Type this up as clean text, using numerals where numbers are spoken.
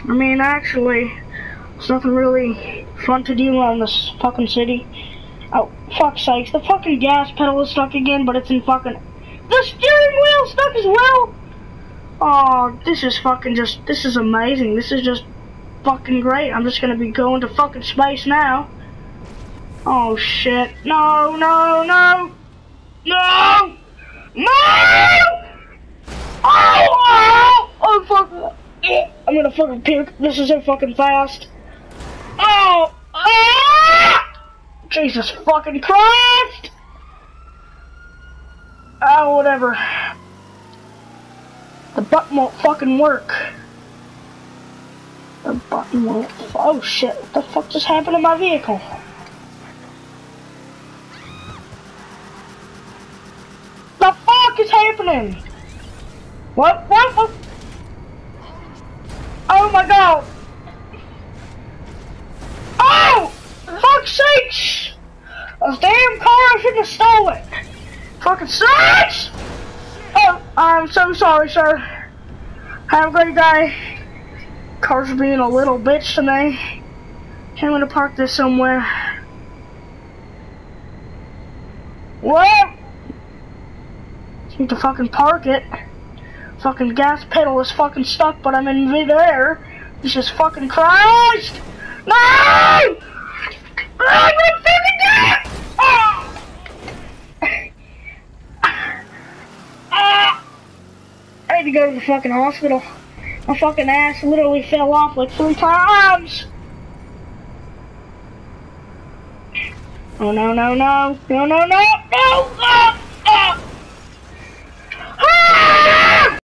I mean, actually, there's nothing really fun to do around this fucking city. Oh, fuck's sakes, the fucking gas pedal is stuck again, but it's in fucking... The steering wheel stuck as well! Oh, this is fucking just... This is amazing. This is just fucking great. I'm just gonna be going to fucking space now. Oh, shit. No, no, no! No! No! Oh, fuck. I'm gonna fucking puke. This is so fucking fast. Oh! Jesus fucking Christ! Oh, whatever. The button won't fucking work. The button won't... Oh, shit. What the fuck just happened to my vehicle? The fuck is happening? What? Oh my god! Oh! Fuck's sakes! Those damn car shouldn't have stolen! Fucking sucks! Oh, I'm so sorry, sir. Have a great day. Car's being a little bitch today. I'm gonna park this somewhere. What? Need to fucking park it. Fucking gas pedal is fucking stuck, but I'm in midair. Jesus fucking Christ! No! I'm gonna fucking die! Oh! I need to go to the fucking hospital. My fucking ass literally fell off like 3 times. Oh no, no, no, no, no, no, no, no!